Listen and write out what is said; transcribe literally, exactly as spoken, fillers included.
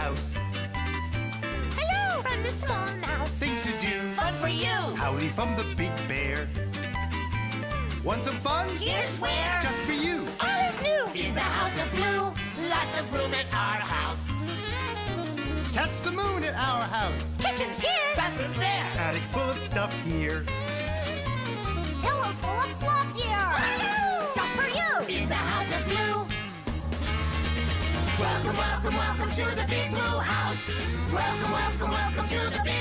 house. Hello from the small mouse. Things to do. Fun for you. Howdy from the big bear. Want some fun? Here's where. Just for you. All is new in the house of blue. Lots of room at our house. Catch the moon at our house. Kitchen's here. Bathroom's there. Attic full of stuff here. Pillows full of fluff here. Just for you in the house of blue. Welcome, welcome, welcome to the big blue house. Welcome, welcome, welcome to the big